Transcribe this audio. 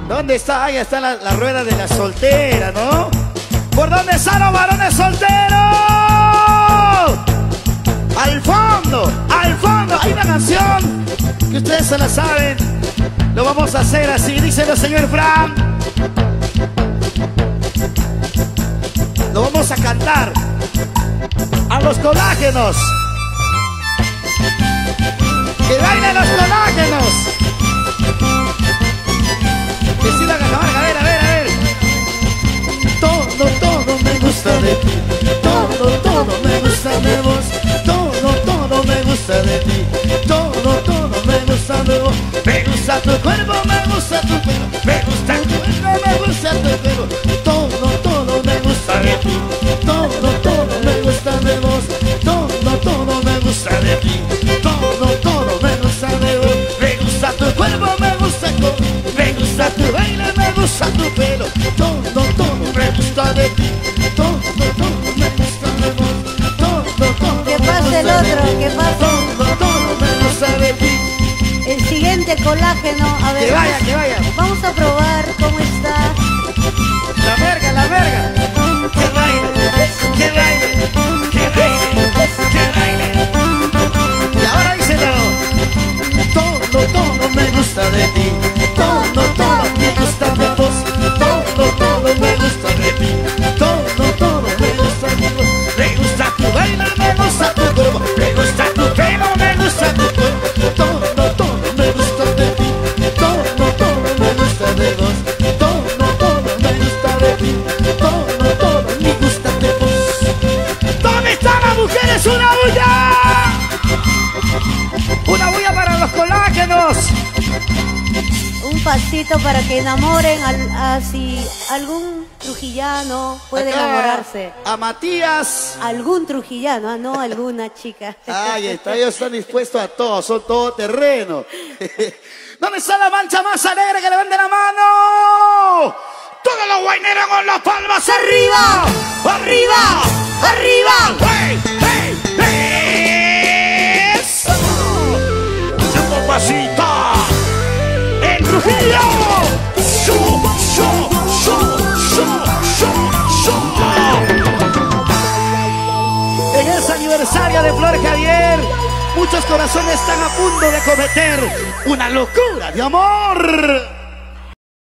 ¿Dónde está? Ahí está la rueda de la soltera, ¿no? ¿Por dónde están los varones solteros? Al fondo, al fondo. Hay una canción que ustedes se la saben. Lo vamos a hacer así, dice el señor Fran. Lo vamos a cantar a los colágenos. ¡Que bailen los colágenos! Que sigan a Camarga, a ver, a ver, a ver. Todo me gusta de ti. Todo me gusta de vos. Todo me gusta de ti. Todo me gusta de vos. Me gusta tu cuerpo, me gusta tu pelo. Me gusta tu cuerpo, me gusta tu pelo. Todo me gusta de ti. Todo me gusta de vos. Todo me gusta de ti. Todo me gusta de vos. Me gusta tu cuerpo, me gusta tu baile, me gusta tu pelo. Todo me gusta de ti. Todo me gusta de vos. Que pase el otro, que pase. Todo me gusta de ti. El siguiente colágeno, a ver. Que vaya. Vamos a probar cómo está. La verga, la verga. Que baile, que baile, que baile, que baile. Y ahora díselo. Todo me gusta de ti. Todo me gusta de vos. Todo me gusta de ti. Todo me gusta de vos. Me gusta tu baile, me gusta tu cuerpo. Me gusta tu pelo, me gusta tu cuerpo. Todo me gusta de ti. Todo me gusta de vos. Todo me gusta de ti. Todo me gusta de vos. ¿Dónde están las mujeres? ¡Una bulla! ¡Una bulla para los colágenos! Un pasito para que enamoren si algún trujillano puede Acá, enamorarse. A Matías. Algún trujillano, no alguna chica. Ahí está, ellos están dispuestos a todo, son todo terreno. ¿Dónde está la mancha más alegre? Que levante la mano. Todos los guaineros con las palmas arriba, arriba, arriba. ¡Hey, hey, hey! ¡Eso! ¡Un compasito! ¡En Trujillo! ¡Shu, shu, shu, shu, shu, shu! En ese aniversario de Flor Javier, muchos corazones están a punto de cometer una locura de amor.